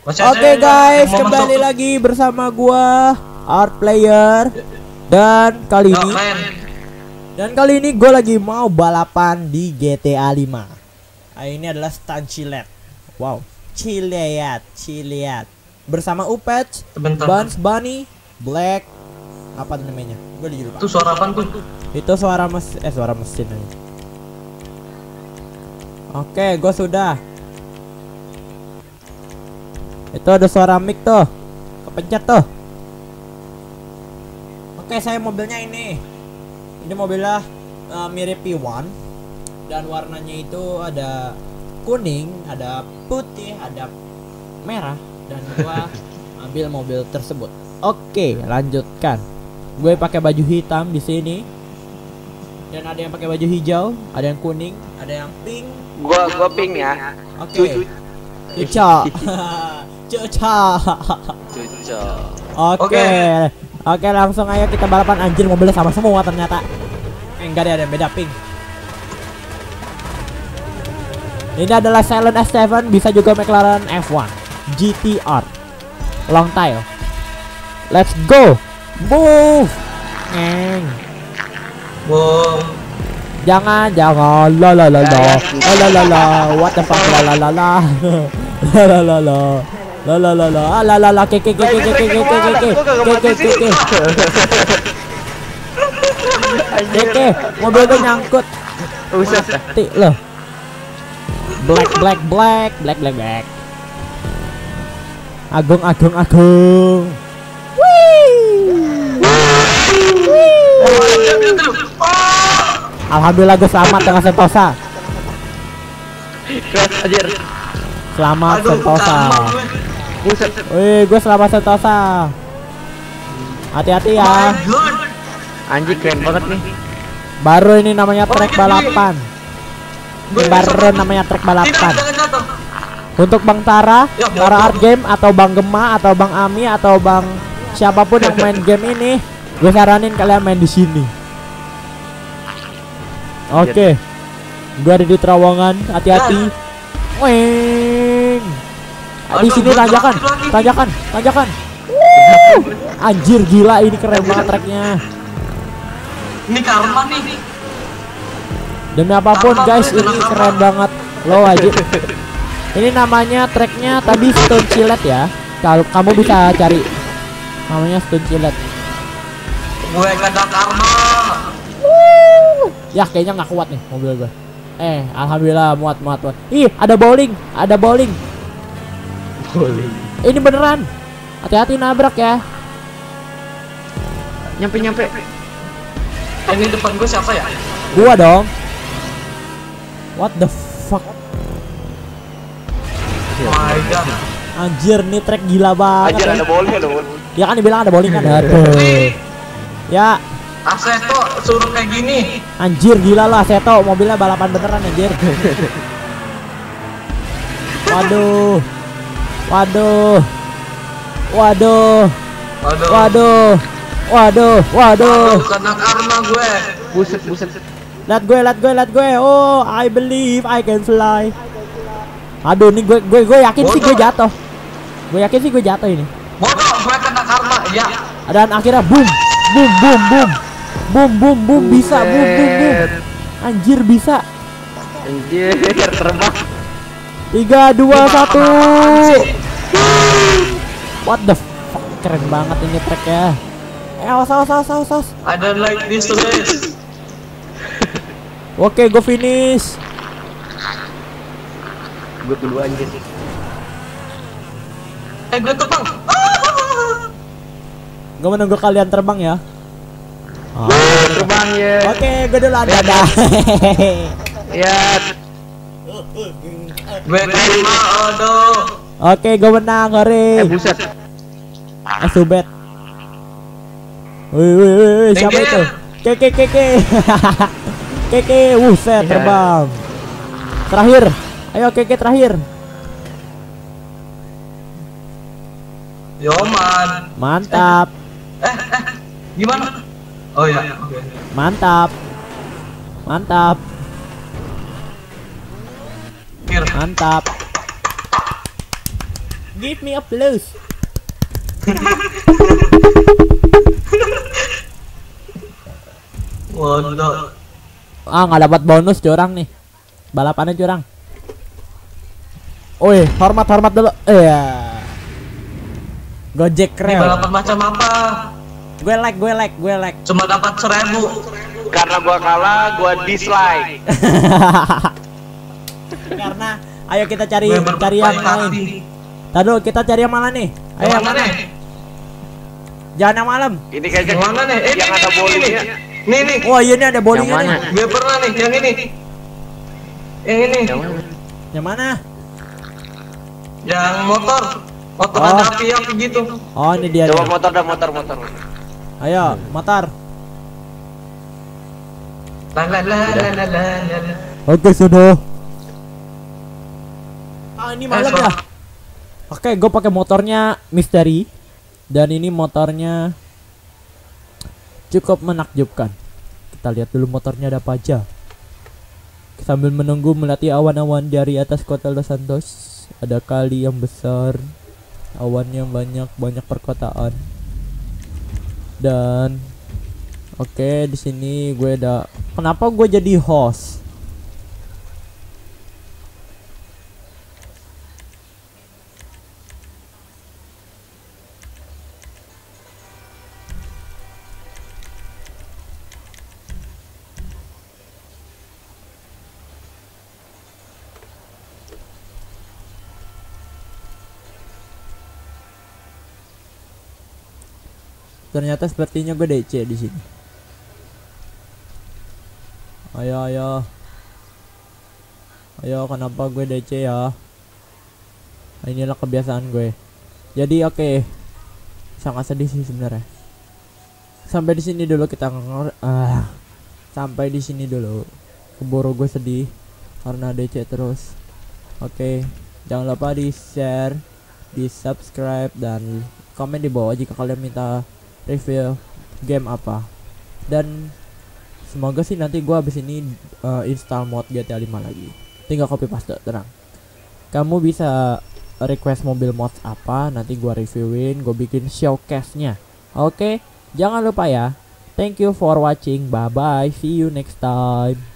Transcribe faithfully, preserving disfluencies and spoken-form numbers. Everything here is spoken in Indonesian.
Oke okay, guys, kembali masuk. lagi bersama gua Art Player. Dan kali ini Dan kali ini gue lagi mau balapan di G T A lima. Nah, ini adalah Stunt Cilet. Wow, Cilet, Cilet. Bersama Upetch, Buns Bunny, Black, apa namanya? Gue lupa. Itu suara apa tuh? Itu suara mesin, eh suara mesin aja. Oke, gue sudah. Itu ada suara mic tuh, kepencet tuh. Oke, saya mobilnya ini. Ini mobilnya uh, mirip P satu dan warnanya itu ada kuning, ada putih, ada merah, dan gua ambil mobil tersebut. Oke, lanjutkan. Gue pakai baju hitam di sini. Dan ada yang pakai baju hijau, ada yang kuning, ada yang pink. Gua gua pink ya. Oke. Cuca. Cuca. Cuca. Oke. Oke, langsung ayo kita balapan. Anjir, mobilnya sama semua ternyata. Eh, enggak ada, ada yang beda pink. Ini adalah Silent S tujuh, bisa juga McLaren F satu G T R long tail. Let's go. Move. Ngeng. Wow. Jangan, jangan. La la la la. La la la. What the fuck? La la la la. La la la la. La la la la. Ah la la la. Ke ke ke ke ke ke ke ke ke ke ke ke. Ke mobil gue nyangkut. Usah mati loh. Black black black black black black. Agung agung agung. Alhamdulillah gue selamat dengan Sentosa. Selamat Sentosa. Wih, gue selamat Sentosa. Hati-hati ya. Anjir, keren banget nih. Baru ini namanya trek balapan. Baru namanya trek balapan. Untuk Bang Tara, Tara Art Game atau Bang Gema atau Bang Ami atau Bang siapapun yang main game ini, gue saranin kalian main di sini. Oke. Okay. Gue ada di terowongan, hati-hati. Weng. Di sini tanjakan, tanjakan, tanjakan. Anjir, gila, ini keren banget treknya. Ini karma nih. Demi apapun guys, ini keren banget. Lo wajib. Ini namanya treknya tadi Stunt Cilet ya. Kalau kamu bisa cari namanya Stunt Cilet. Gue kena karma. Ya kayaknya nggak kuat nih mobil gue. Eh, alhamdulillah muat muat muat. Ih, ada bowling, ada bowling. Bowling. Ini beneran. Hati-hati nabrak ya. Nyampe nyampe. Ini depan gue siapa ya? Gua dong. What the fuck? Oh my god. Anjir, nih trek gila banget. Anjir, ada bowling, ada bowling. Ya kan dibilang ada bowling kan. Aduh. Ya. Aseto suruh kayak gini. Anjir, gila lah Seto, mobilnya balapan beneran anjir. Waduh. Waduh. Waduh. Waduh. Waduh. Waduh, waduh. Kena karma gue. Buset, buset. Lihat gue, lihat gue, lihat gue. Oh, I believe I can fly. Aduh, nih gue gue gue yakin sih gue jatuh. Gue yakin sih gue jatuh ini. Bodoh, gue kena karma. Ya. Dan akhirnya boom. Boom, boom, boom. Boom, boom, boom, bisa, boom, boom, boom. Anjir, bisa. Anjir, terbang. Tiga, dua, satu. What the fuck, keren banget ini treknya. Eh, awas, awas, awas, awas, awas. I don't like this race. Oke, gue finish. Gue dulu anjir. Eh, gue terbang. Gue menunggu kalian terbang ya. Oh. Terbang ya. Oke, gue dulu dadah. Ya. Gue terima, aduh. Oke, gue menang, hore. Eh, buset. Eh, subet. Wih, wih, wih, siapa itu? Keke, keke. Keke, wuset, terbang. Terakhir. Ayo, keke terakhir. Yoman. Mantap. Eh, eh, gimana? Oh ya, oke. Okay. Mantap. Mantap. Kir. Mantap. Give me a plus. Waduh. Ah, nggak dapat bonus curang nih. Balapannya curang. Oi, hormat hormat dulu. Iya. Gojek Ini rel. balapan macam apa? Gue like, gue like, gue like. Cuma dapat seribu. Karena gua kalah, gua dislike. Karena ayo kita cari Gue cari yang berbaik lain. hati. Tadu kita cari yang mana nih? Ayo Yang yang mana mana? nih? Jangan yang malam. Ini kayaknya Yang mana nih? Eh, yang ini, ada ini, bowlingnya. ini. Nih nih. Wah, iya nih ada bowlingnya Yang nih. mana? Gue pernah nih, yang ini. Yang ini. Yang mana? Yang mana? Yang motor. Motor Oh. ada api-api gitu. Oh, ini dia. Coba nih. motor dah motor motor. Ayo, motor. La la la la la la la. Oke, sudah. Ah, ini malam Eh, ya. Oke, gue pakai motornya Misteri dan ini motornya cukup menakjubkan. Kita lihat dulu motornya ada apa aja. Sambil menunggu melati awan-awan dari atas kota Los Santos, ada kali yang besar, awan yang banyak, banyak perkotaan. Dan oke, di sini gue ada. Kenapa gue jadi host? Ternyata sepertinya gue D C di sini. Ayo ayo. Ayo, kenapa gue D C ya? Nah, inilah kebiasaan gue. Jadi oke. Okay. Sangat sedih sih sebenarnya. Sampai di sini dulu kita ngor ah. Sampai di sini dulu. Keburu gue sedih karena D C terus. Oke, okay. Jangan lupa di share, di subscribe dan komen di bawah jika kalian minta review game apa. Dan semoga sih nanti gua habis ini uh, install mod G T A lima lagi. Tinggal copy paste, tenang. Kamu bisa request mobil mods apa, nanti gua reviewin, gua bikin showcase-nya. Oke, jangan lupa ya. Thank you for watching. Bye bye. See you next time.